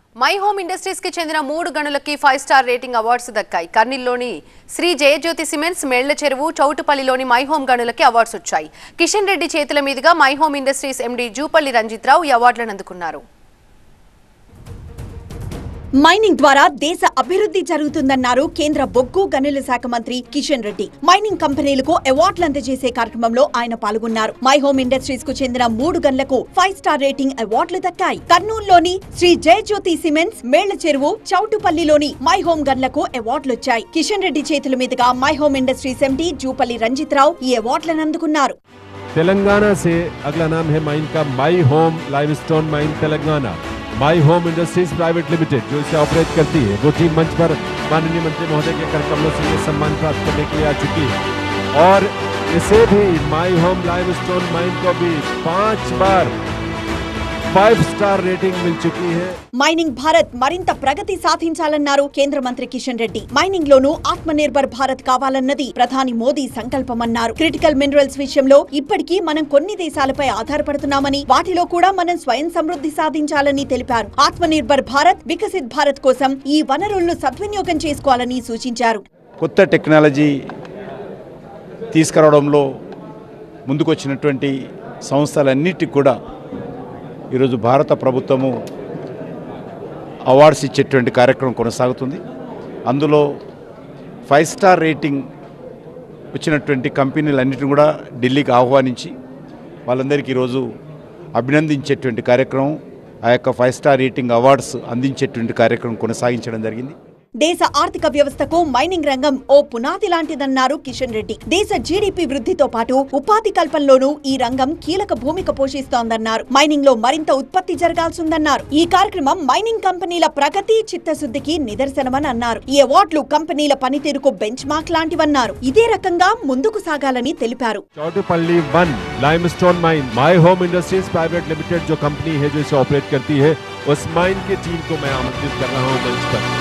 My Home industries కి చెందిన 3 గనులకి 5 star rating awards దక్కాయి. కర్నూలులోని శ్రీ జయజ్యోతి సిమెంట్స్, మేళ్ల చెరువు, చౌటుపల్లిలోని మై హోమ్ గనులకి అవార్డ్స్ వచ్చాయి. కిషన్ రెడ్డి చేతుల మీదుగా My Home Industries MD Jupally Ranjith Rao ఈ అవార్డులను అందుకున్నారు. మైనింగ్ ద్వారా దేశ అభివృద్ధి జరుగుతుందన్నారు కేంద్ర బొగ్గు గనుల శాఖ మంత్రి కిషన్ రెడ్డి. మైనింగ్ కంపెనీలకు అవార్డులు అందజేసే కార్యక్రమంలో ఆయన పాల్గొన్నారు. మై హోమ్ ఇండస్ట్రీస్ కు చెందిన 3 గనులకు 5 స్టార్ రేటింగ్ అవార్డులు దక్కాయి. కర్నూలులోని శ్రీ జయజ్యోతి సిమెంట్స్, మేళ్ల చెరువు, చౌటుపల్లిలోని మై హోమ్ గనులకు అవార్డులు వచ్చాయి. కిషన్ రెడ్డి చేతుల మీదుగా My Home Industries MD Jupally Ranjith Rao ఈ అవార్డులను అందుకున్నారు. तेलंगाना से अगला नाम है माइन का My Home limestone mine Telangana. My Home Industries private limited जो इसे ऑपरेट करती है वो टीम मंच पर माननीय मंत्री महोदय के कार्यक्रमों से सम्मान प्राप्त करने के लिए आ चुकी है और इसे भी माई होम लाइमस्टोन माइन को भी 5 बार 5 स्टार रेटिंग मिल चुकी है. మైనింగ్ భారత్ మరింత ప్రగతి సాధించాలన్నారు కేంద్ర మంత్రి కిషన్ రెడ్డి. మైనింగ్ లోనూ ఆత్మనిర్భర్ భారత్ కావాలన్నది ప్రధాని మోదీ సంకల్పమన్నారు. క్రిటికల్ మినరల్స్ విషయంలో ఇప్పటికీ మనం కొన్ని దేశాలపై ఆధారపడుతున్నామని, వాటిలో కూడా మనం స్వయం సమృద్ధి సాధించాలని తెలిపారు. ఆత్మనిర్భర్ భారత్, వికసిత్ భారత్ కోసం ఈ వనరులను సద్వినియోగం చేసుకోవాలని సూచించారు. కొత్త టెక్నాలజీ తీసుకురావడంలో ముందుకొచ్చినటువంటి సంస్థలన్నిటికీ కూడా ఈరోజు భారత ప్రభుత్వము అవార్డ్స్ ఇచ్చేటువంటి కార్యక్రమం కొనసాగుతుంది. అందులో 5 స్టార్ రేటింగ్ వచ్చినటువంటి కంపెనీలన్నిటిని కూడా ఢిల్లీకి ఆహ్వానించి వాళ్ళందరికీ ఈరోజు అభినందించేటువంటి కార్యక్రమం, ఆ యొక్క 5 స్టార్ రేటింగ్ అవార్డ్స్ అందించేటువంటి కార్యక్రమం కొనసాగించడం జరిగింది. దేశ ఆర్థిక వ్యవస్థకు మైనింగ్ రంగం ఓ పునాది లాంటిదన్నారు కిషన్ రెడ్డి. దేశ జీడీపీ వృద్ధితో పాటు ఉపాధి కల్పనలోనూ ఈ రంగం కీలక భూమిక పోషిస్తోందన్నారు. మైనింగ్ లో మరింత ఉత్పత్తి జరగాల్సిందన్నారు. ఈ కార్యక్రమం మైనింగ్ కంపెనీల ప్రగతి, చిత్తశుద్ధికి నిదర్శనమని అన్నారు. ఈ అవార్డులు కంపెనీల పనితీరుకు బెంచ్ మార్క్ లాంటివన్నారు. ఇదే రకంగా ముందుకు సాగాలని తెలిపారు. Choutuppal 1 limestone mine My Home Industries private limited जो कंपनी है जो इसे ऑपरेट करती है, उस माइन की टीम को मैं आमंत्रित कर रहा हूँ मंच पर.